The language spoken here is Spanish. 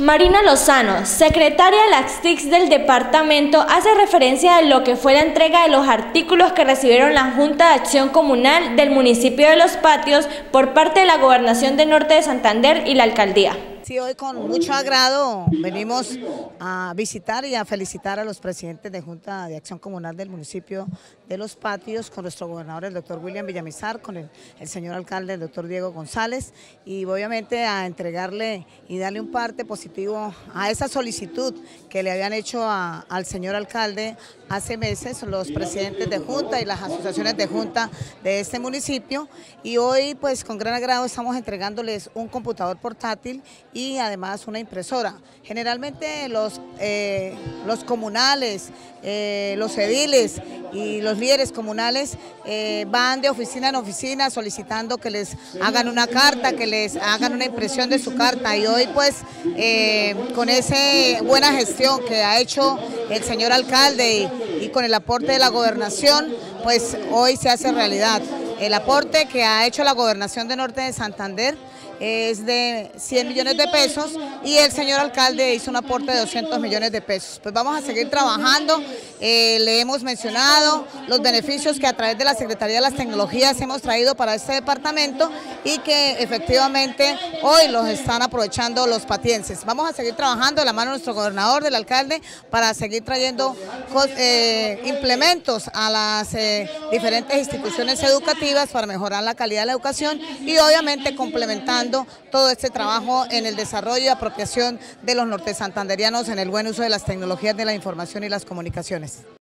Marina Lozano, secretaria de las TIC del departamento, hace referencia a lo que fue la entrega de los artículos que recibieron la Junta de Acción Comunal del municipio de Los Patios por parte de la Gobernación del Norte de Santander y la Alcaldía. Sí, hoy con mucho agrado venimos a visitar y a felicitar a los presidentes de Junta de Acción Comunal del municipio de Los Patios, con nuestro gobernador, el doctor William Villamizar, con el señor alcalde, el doctor Diego González, y obviamente a entregarle y darle un parte positivo a esa solicitud que le habían hecho al señor alcalde hace meses los presidentes de Junta y las asociaciones de Junta de este municipio, y hoy pues con gran agrado estamos entregándoles un computador portátil y además una impresora. Generalmente los comunales, los ediles y los líderes comunales van de oficina en oficina solicitando que les hagan una carta, que les hagan una impresión de su carta, y hoy pues con esa buena gestión que ha hecho el señor alcalde y con el aporte de la gobernación, pues hoy se hace realidad. El aporte que ha hecho la Gobernación del Norte de Santander es de 100 millones de pesos y el señor alcalde hizo un aporte de 200 millones de pesos. Pues vamos a seguir trabajando, le hemos mencionado los beneficios que a través de la Secretaría de las Tecnologías hemos traído para este departamento y que efectivamente hoy los están aprovechando los patienses. Vamos a seguir trabajando de la mano de nuestro gobernador, del alcalde, para seguir trayendo implementos a las diferentes instituciones educativas para mejorar la calidad de la educación y obviamente complementando todo este trabajo en el desarrollo y apropiación de los nortesantanderianos en el buen uso de las tecnologías de la información y las comunicaciones.